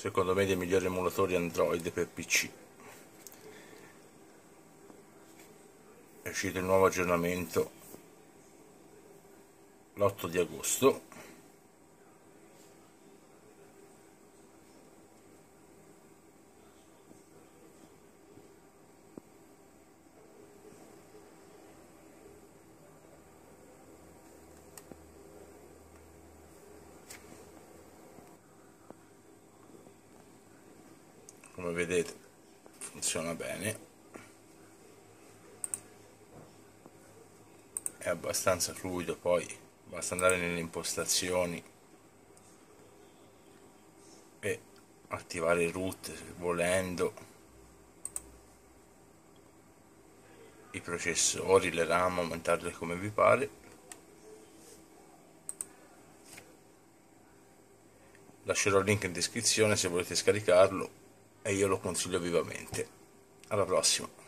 secondo me dei migliori emulatori Android per PC. È uscito il nuovo aggiornamento l'8 di agosto. Come vedete funziona bene, è abbastanza fluido, poi basta andare nelle impostazioni e attivare il root volendo, i processori, le RAM, aumentarle come vi pare. Lascerò il link in descrizione se volete scaricarlo e io lo consiglio vivamente. Alla prossima!